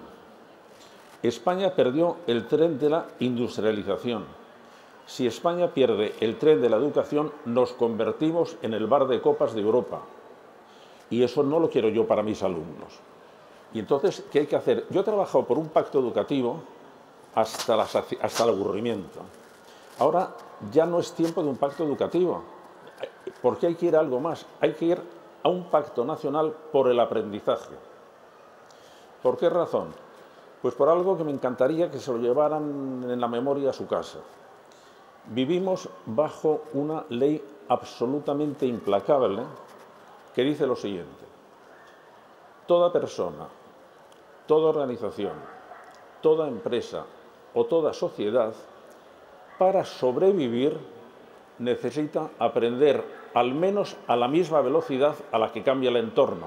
España perdió el tren de la industrialización. Si España pierde el tren de la educación, nos convertimos en el bar de copas de Europa. Y eso no lo quiero yo para mis alumnos. Y entonces, ¿qué hay que hacer? Yo he trabajado por un pacto educativo hasta el aburrimiento. Ahora ya no es tiempo de un pacto educativo, porque hay que ir a algo más. Hay que ir a un pacto nacional por el aprendizaje. ¿Por qué razón? Pues por algo que me encantaría que se lo llevaran en la memoria a su casa. Vivimos bajo una ley absolutamente implacable que dice lo siguiente: toda persona, toda organización, toda empresa o toda sociedad, para sobrevivir, necesita aprender al menos a la misma velocidad a la que cambia el entorno.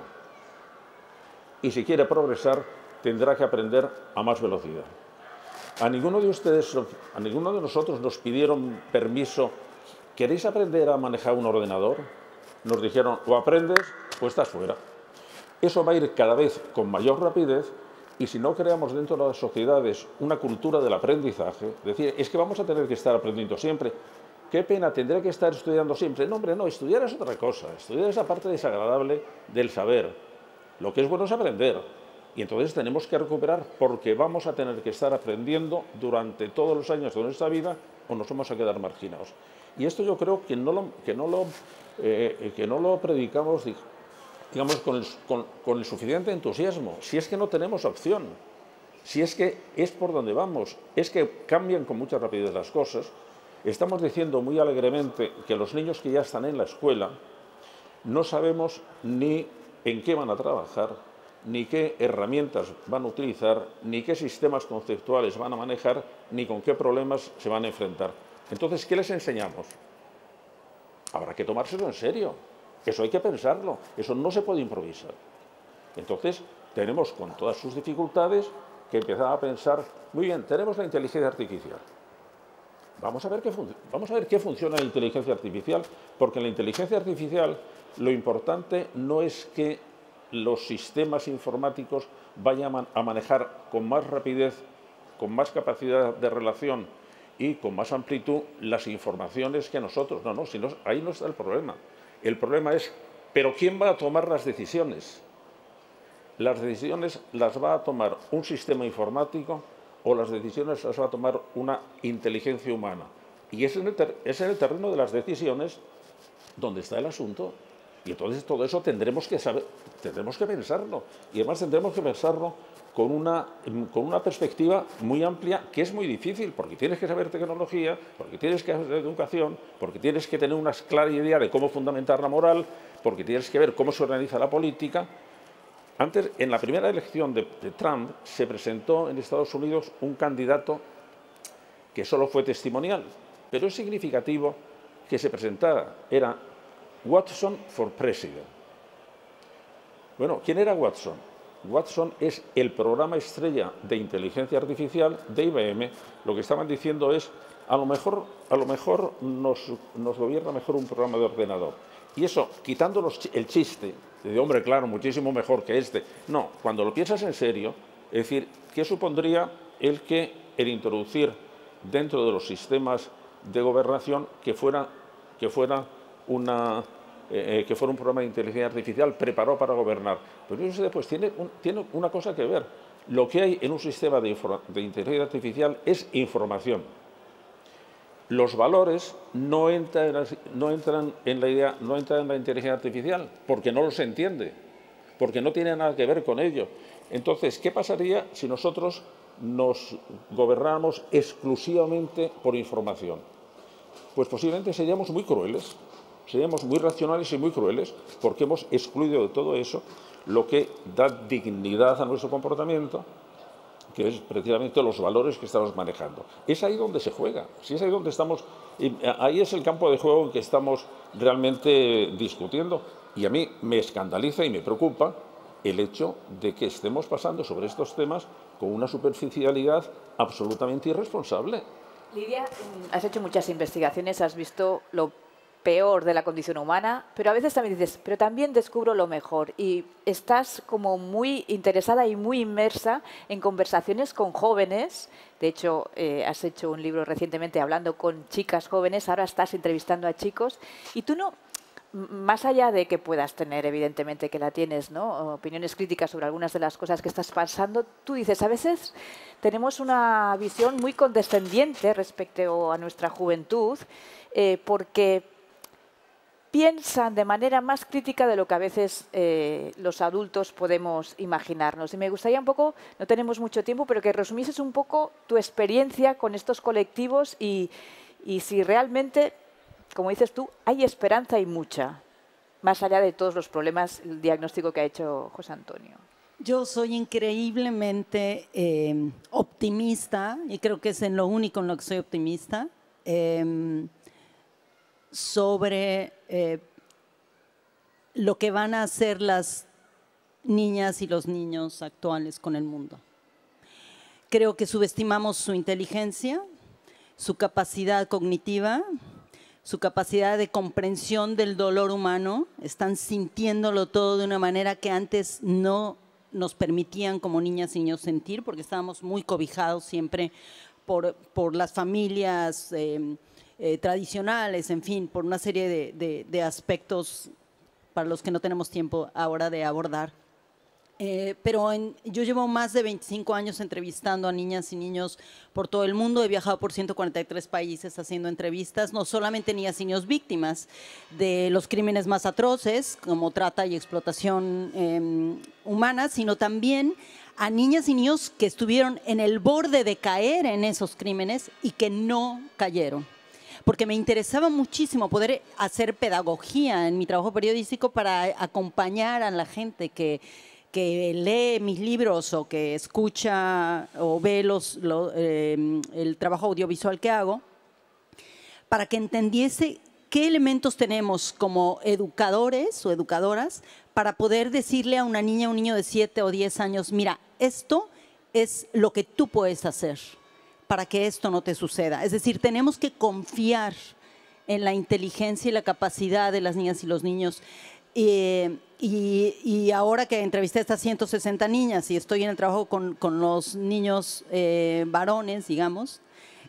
Y si quiere progresar, tendrá que aprender a más velocidad. A ninguno de ustedes, a ninguno de nosotros nos pidieron permiso. ¿Queréis aprender a manejar un ordenador? Nos dijeron: o aprendes o estás fuera. Eso va a ir cada vez con mayor rapidez y si no creamos dentro de las sociedades una cultura del aprendizaje, decir, es que vamos a tener que estar aprendiendo siempre. Qué pena, tendré que estar estudiando siempre. No, hombre, no, estudiar es otra cosa. Estudiar es la parte desagradable del saber. Lo que es bueno es aprender. Y entonces tenemos que recuperar porque vamos a tener que estar aprendiendo durante todos los años de nuestra vida o nos vamos a quedar marginados. Y esto yo creo que no lo predicamos, digamos, con el suficiente entusiasmo. Si es que no tenemos opción, si es que es por donde vamos, es que cambian con mucha rapidez las cosas. Estamos diciendo muy alegremente que los niños que ya están en la escuela no sabemos ni en qué van a trabajar, ni qué herramientas van a utilizar, ni qué sistemas conceptuales van a manejar, ni con qué problemas se van a enfrentar. Entonces, ¿qué les enseñamos? Habrá que tomárselo en serio. Eso hay que pensarlo. Eso no se puede improvisar. Entonces, tenemos con todas sus dificultades que empezar a pensar, muy bien, tenemos la inteligencia artificial. Vamos a ver qué funciona la inteligencia artificial, porque en la inteligencia artificial lo importante no es que los sistemas informáticos vayan a manejar con más rapidez, con más capacidad de relación y con más amplitud las informaciones que nosotros. No, ahí no está el problema. El problema es, ¿pero quién va a tomar las decisiones? ¿Las decisiones las va a tomar un sistema informático o las decisiones las va a tomar una inteligencia humana? Y es en el terreno de las decisiones donde está el asunto. Y entonces todo eso tendremos que pensarlo. Y además tendremos que pensarlo con una perspectiva muy amplia, que es muy difícil, porque tienes que saber tecnología, porque tienes que saber educación, porque tienes que tener una clara idea de cómo fundamentar la moral, porque tienes que ver cómo se organiza la política. Antes, en la primera elección de Trump, se presentó en Estados Unidos un candidato que solo fue testimonial, pero es significativo que se presentara. Era Watson for President. Bueno, ¿quién era Watson? Watson es el programa estrella de inteligencia artificial de IBM. Lo que estaban diciendo es, a lo mejor nos gobierna mejor un programa de ordenador. Y eso, quitándonos el chiste, de hombre, claro, muchísimo mejor que este. No, cuando lo piensas en serio, es decir, ¿qué supondría el introducir dentro de los sistemas de gobernación que fuera un programa de inteligencia artificial preparado para gobernar? Pues tiene una cosa que ver. Lo que hay en un sistema de inteligencia artificial es información. Los valores no entran en la inteligencia artificial porque no los entiende, porque no tiene nada que ver con ello. Entonces, ¿qué pasaría si nosotros nos gobernáramos exclusivamente por información? Pues posiblemente seríamos muy crueles, seríamos muy racionales y muy crueles, porque hemos excluido de todo eso lo que da dignidad a nuestro comportamiento, que es precisamente los valores que estamos manejando. Es ahí donde se juega, es ahí donde estamos, ahí es el campo de juego en que estamos realmente discutiendo. Y a mí me escandaliza y me preocupa el hecho de que estemos pasando sobre estos temas con una superficialidad absolutamente irresponsable. Lidia, has hecho muchas investigaciones, has visto lo peor de la condición humana, pero a veces también dices, pero también descubro lo mejor, y estás como muy interesada y muy inmersa en conversaciones con jóvenes. De hecho, has hecho un libro recientemente hablando con chicas jóvenes, ahora estás entrevistando a chicos, y tú no, más allá de que puedas tener, evidentemente que la tienes, ¿no?, opiniones críticas sobre algunas de las cosas que estás pasando, tú dices, a veces tenemos una visión muy condescendiente respecto a nuestra juventud, porque piensan de manera más crítica de lo que a veces los adultos podemos imaginarnos. Y me gustaría un poco, no tenemos mucho tiempo, pero que resumieses un poco tu experiencia con estos colectivos y si realmente, como dices tú, hay esperanza y mucha, más allá de todos los problemas, el diagnóstico que ha hecho José Antonio. Yo soy increíblemente optimista, y creo que es en lo único en lo que soy optimista, sobre lo que van a hacer las niñas y los niños actuales con el mundo. Creo que subestimamos su inteligencia, su capacidad cognitiva, su capacidad de comprensión del dolor humano. Están sintiéndolo todo de una manera que antes no nos permitían como niñas y niños sentir, porque estábamos muy cobijados siempre por las familias tradicionales, en fin, por una serie de aspectos para los que no tenemos tiempo ahora de abordar. Pero yo llevo más de 25 años entrevistando a niñas y niños por todo el mundo. He viajado por 143 países haciendo entrevistas, no solamente niñas y niños víctimas de los crímenes más atroces, como trata y explotación humana, sino también a niñas y niños que estuvieron en el borde de caer en esos crímenes y que no cayeron. Porque me interesaba muchísimo poder hacer pedagogía en mi trabajo periodístico para acompañar a la gente que lee mis libros o que escucha o ve el trabajo audiovisual que hago, para que entendiese qué elementos tenemos como educadores o educadoras para poder decirle a una niña o un niño de 7 o 10 años, mira, esto es lo que tú puedes hacer para que esto no te suceda. Es decir, tenemos que confiar en la inteligencia y la capacidad de las niñas y los niños. Y ahora que entrevisté a estas 160 niñas y estoy en el trabajo con los niños varones, digamos,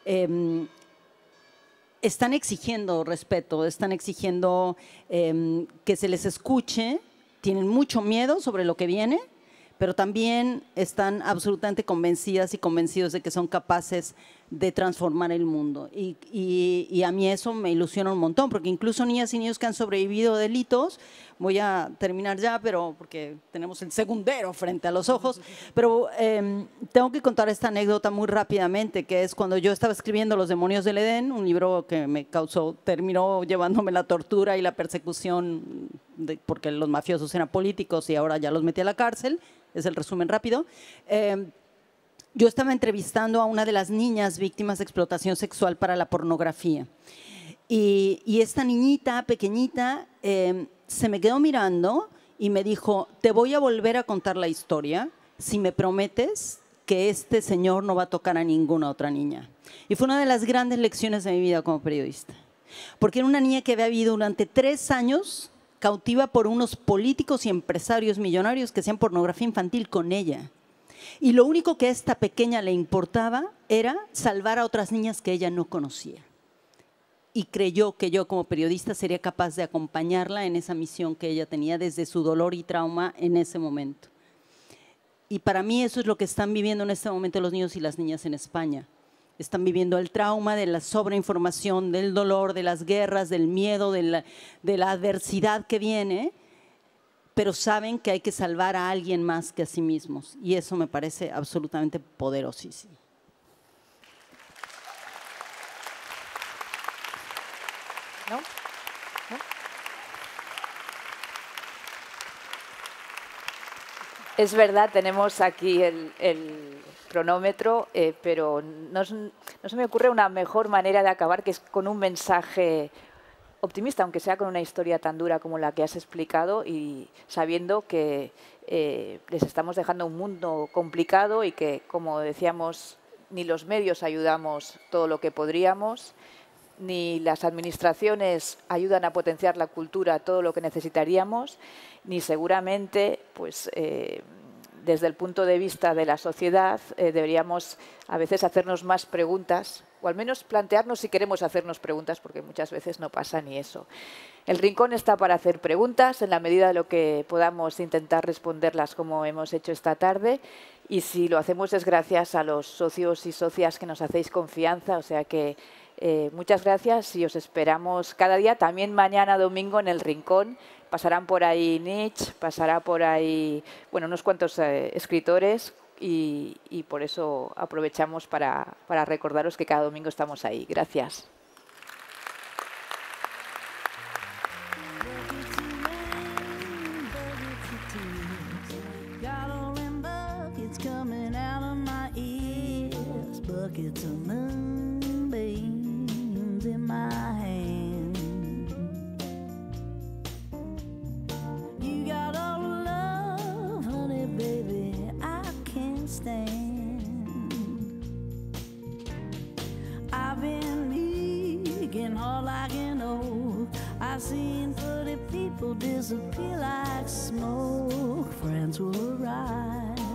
están exigiendo respeto, están exigiendo que se les escuche, tienen mucho miedo sobre lo que viene, pero también están absolutamente convencidas y convencidos de que son capaces de transformar el mundo. Y a mí eso me ilusiona un montón, porque incluso niñas y niños que han sobrevivido a delitos, voy a terminar ya, pero porque tenemos el segundero frente a los ojos, pero tengo que contar esta anécdota muy rápidamente, que es cuando yo estaba escribiendo Los demonios del Edén, un libro que me terminó llevándome la tortura y la persecución, porque los mafiosos eran políticos y ahora ya los metí a la cárcel, es el resumen rápido. Yo estaba entrevistando a una de las niñas víctimas de explotación sexual para la pornografía. Y esta niñita pequeñita se me quedó mirando y me dijo, te voy a volver a contar la historia si me prometes que este señor no va a tocar a ninguna otra niña. Y fue una de las grandes lecciones de mi vida como periodista. Porque era una niña que había vivido durante 3 años cautiva por unos políticos y empresarios millonarios que hacían pornografía infantil con ella. Y lo único que a esta pequeña le importaba era salvar a otras niñas que ella no conocía. Y creyó que yo como periodista sería capaz de acompañarla en esa misión que ella tenía desde su dolor y trauma en ese momento. Y para mí eso es lo que están viviendo en este momento los niños y las niñas en España. Están viviendo el trauma de la sobreinformación, del dolor, de las guerras, del miedo, de la adversidad que viene, pero saben que hay que salvar a alguien más que a sí mismos. Y eso me parece absolutamente poderosísimo. ¿No? Es verdad, tenemos aquí el cronómetro, pero no se me ocurre una mejor manera de acabar que es con un mensaje optimista, aunque sea con una historia tan dura como la que has explicado y sabiendo que les estamos dejando un mundo complicado y que, como decíamos, ni los medios ayudamos todo lo que podríamos, ni las administraciones ayudan a potenciar la cultura todo lo que necesitaríamos, ni seguramente, pues, desde el punto de vista de la sociedad, deberíamos a veces hacernos más preguntas, o al menos plantearnos si queremos hacernos preguntas, porque muchas veces no pasa ni eso. El Rincón está para hacer preguntas, en la medida de lo que podamos intentar responderlas como hemos hecho esta tarde, y si lo hacemos es gracias a los socios y socias que nos hacéis confianza, o sea que muchas gracias y os esperamos cada día, también mañana domingo en el Rincón. Pasarán por ahí Nietzsche, pasará por ahí, bueno, unos cuantos escritores y por eso aprovechamos para recordaros que cada domingo estamos ahí. Gracias. I've been leaking all I like an oak. I've seen pretty people disappear like smoke. Friends will arrive